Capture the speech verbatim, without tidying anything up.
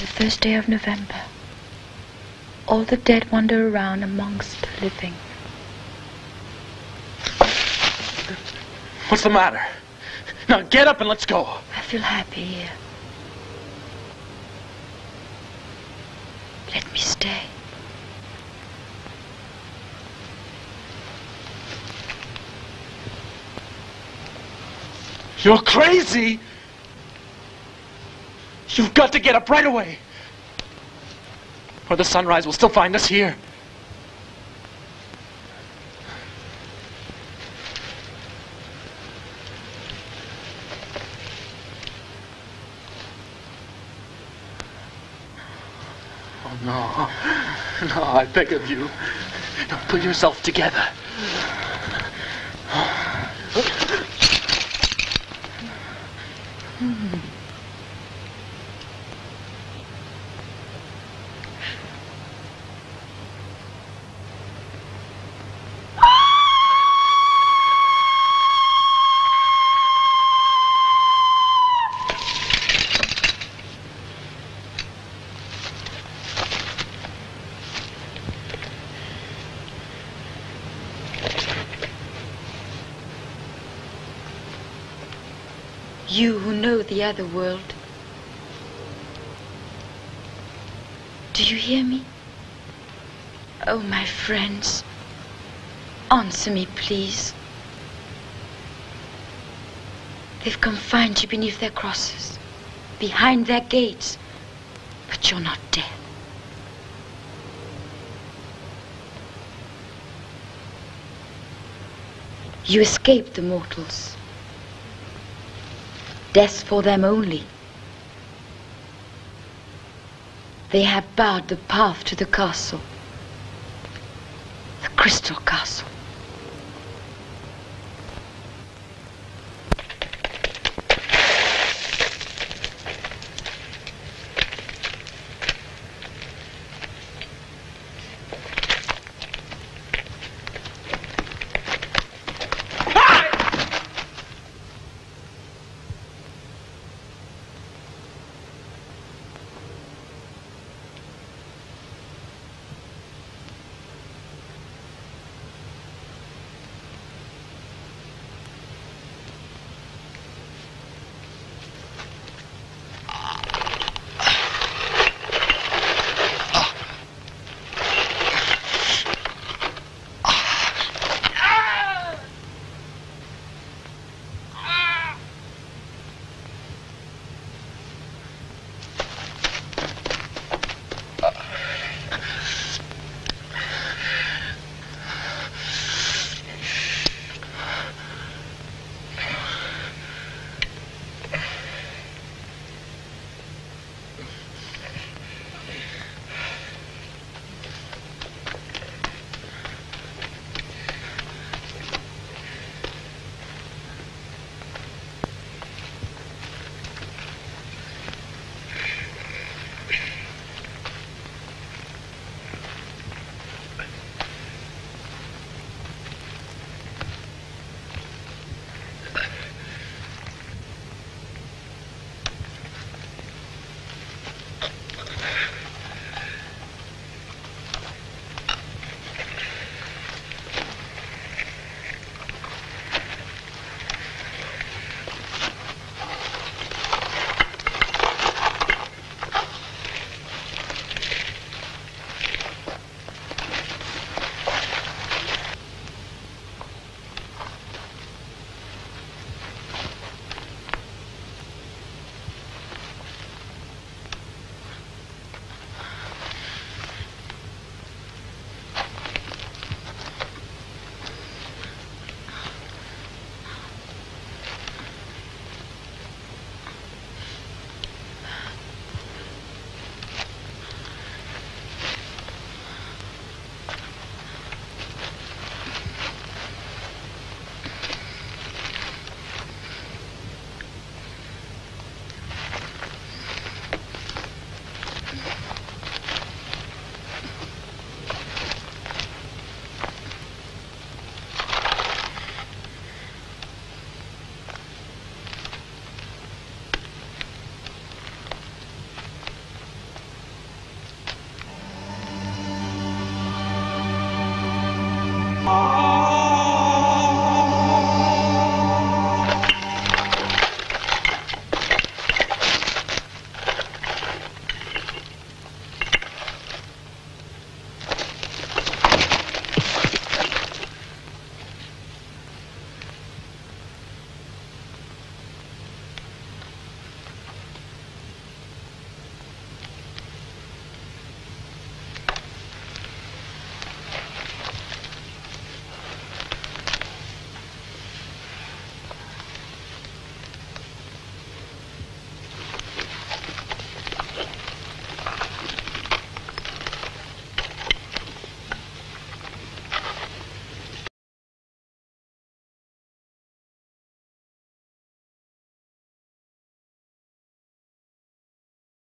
the first day of November, all the dead wander around amongst the living. What's the matter? Now get up and let's go. I feel happy here. Let me stay. You're crazy! You've got to get up right away, or the sunrise will still find us here. Oh, no. No, I beg of you. Now pull yourself together. Hmm. You who know the other world, do you hear me? Oh, my friends, answer me, please. They've confined you beneath their crosses, behind their gates, but you're not dead. You escaped the mortals. Death for them only. They have barred the path to the castle. The crystal castle.